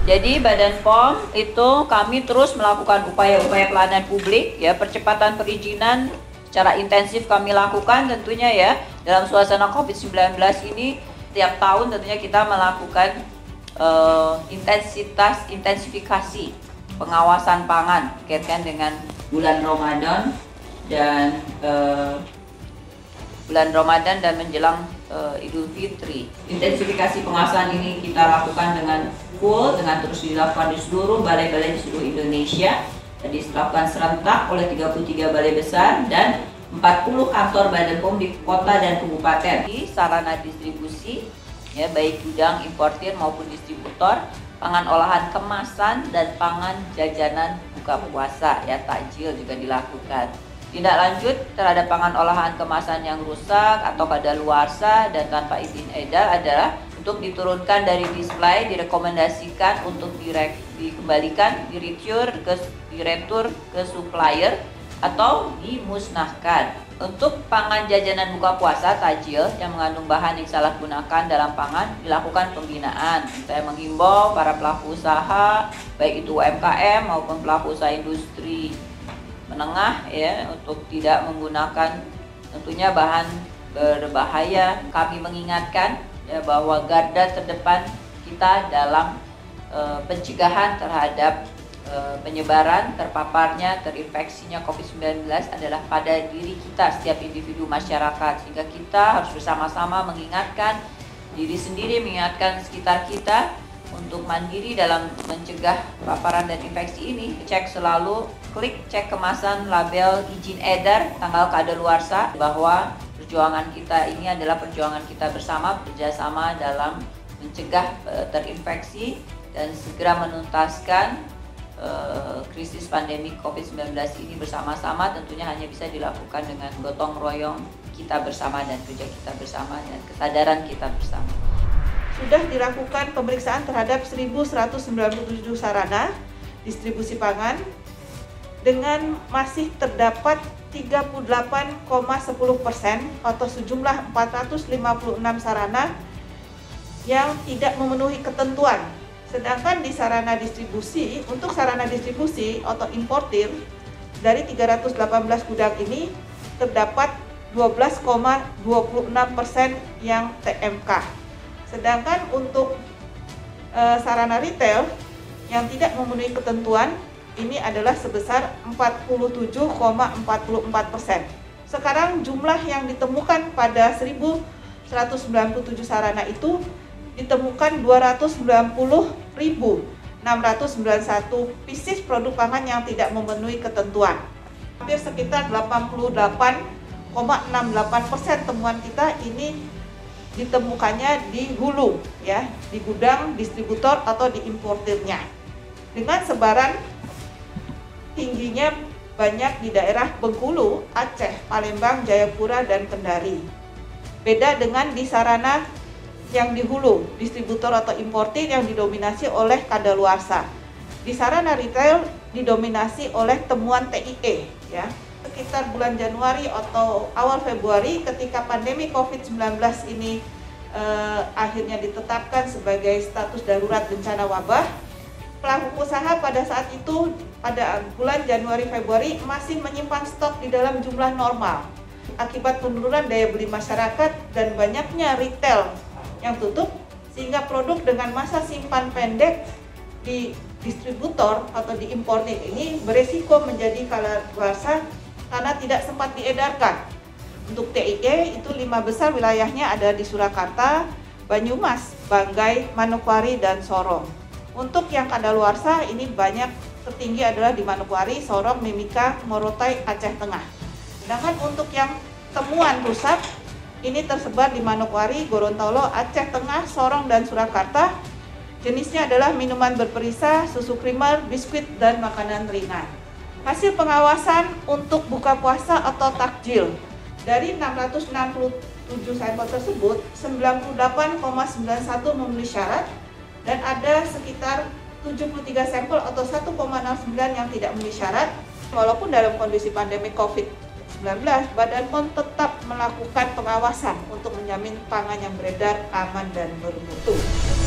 Jadi Badan POM itu kami terus melakukan upaya-upaya pelayanan publik ya, percepatan perizinan secara intensif kami lakukan tentunya ya. Dalam suasana COVID-19 ini tiap tahun tentunya kita melakukan intensifikasi pengawasan pangan berkaitan dengan bulan Ramadan dan menjelang Idul Fitri. Intensifikasi pengawasan ini kita lakukan dengan full, dengan terus dilakukan di seluruh balai-balai di seluruh Indonesia. Jadi dilakukan serentak oleh 33 balai besar dan 40 kantor Badan POM di kota dan kabupaten. Di sarana distribusi, ya, baik gudang, importir maupun distributor, pangan olahan kemasan dan pangan jajanan buka puasa, ya, takjil juga dilakukan. Tindak lanjut terhadap pangan olahan kemasan yang rusak atau kadaluarsa dan tanpa izin edar adalah untuk diturunkan dari display, direkomendasikan untuk dikembalikan, diretur ke supplier atau dimusnahkan. Untuk pangan jajanan buka puasa takjil yang mengandung bahan yang salah gunakan dalam pangan dilakukan pembinaan. Saya menghimbau para pelaku usaha baik itu UMKM maupun pelaku usaha industri menengah ya untuk tidak menggunakan tentunya bahan berbahaya. Kami mengingatkan ya bahwa garda terdepan kita dalam pencegahan terhadap penyebaran, terpaparnya, terinfeksinya COVID-19 adalah pada diri kita, setiap individu masyarakat, sehingga kita harus bersama-sama mengingatkan diri sendiri, mengingatkan sekitar kita untuk mandiri dalam mencegah paparan dan infeksi ini. Cek selalu, klik cek kemasan, label, izin edar, tanggal kadaluarsa, bahwa perjuangan kita ini adalah perjuangan kita bersama, bekerjasama dalam mencegah terinfeksi dan segera menuntaskan krisis pandemi COVID-19 ini bersama-sama. Tentunya hanya bisa dilakukan dengan gotong royong kita bersama dan kerja kita bersama dan kesadaran kita bersama. Sudah dilakukan pemeriksaan terhadap 1.197 sarana distribusi pangan dengan masih terdapat 38,10% atau sejumlah 456 sarana yang tidak memenuhi ketentuan. Sedangkan di sarana distribusi, untuk sarana distribusi atau importir dari 318 gudang ini terdapat 12,26% yang TMK. Sedangkan untuk sarana retail yang tidak memenuhi ketentuan ini adalah sebesar 47,44%. Sekarang jumlah yang ditemukan pada 1.197 sarana itu ditemukan 290.691 pieces produk pangan yang tidak memenuhi ketentuan. Hampir sekitar 88,68% temuan kita ini ditemukannya di hulu, ya, di gudang, distributor atau di importirnya. Dengan sebaran tingginya banyak di daerah Bengkulu, Aceh, Palembang, Jayapura, dan Kendari. Beda dengan di sarana yang di hulu, distributor atau importir yang didominasi oleh kadaluarsa. Di sarana retail didominasi oleh temuan TIE, ya. Sekitar bulan Januari atau awal Februari ketika pandemi COVID-19 ini akhirnya ditetapkan sebagai status darurat bencana wabah, pelaku usaha pada saat itu pada bulan Januari Februari masih menyimpan stok di dalam jumlah normal. Akibat penurunan daya beli masyarakat dan banyaknya retail yang tutup, sehingga produk dengan masa simpan pendek di distributor atau di importir ini beresiko menjadi kadaluarsa karena tidak sempat diedarkan. Untuk TIE itu 5 besar wilayahnya ada di Surakarta, Banyumas, Banggai, Manokwari, dan Sorong. Untuk yang kadaluarsa ini banyak tertinggi adalah di Manokwari, Sorong, Mimika, Morotai, Aceh Tengah. Sedangkan untuk yang temuan rusak ini tersebar di Manokwari, Gorontalo, Aceh Tengah, Sorong, dan Surakarta. Jenisnya adalah minuman berperisa, susu krimer, biskuit, dan makanan ringan. Hasil pengawasan untuk buka puasa atau takjil, dari 667 sampel tersebut, 98,91 memenuhi syarat dan ada sekitar 73 sampel atau 1,09 yang tidak memenuhi syarat. Walaupun dalam kondisi pandemi COVID-19, Badan POM tetap melakukan pengawasan untuk menjamin pangan yang beredar, aman, dan bermutu.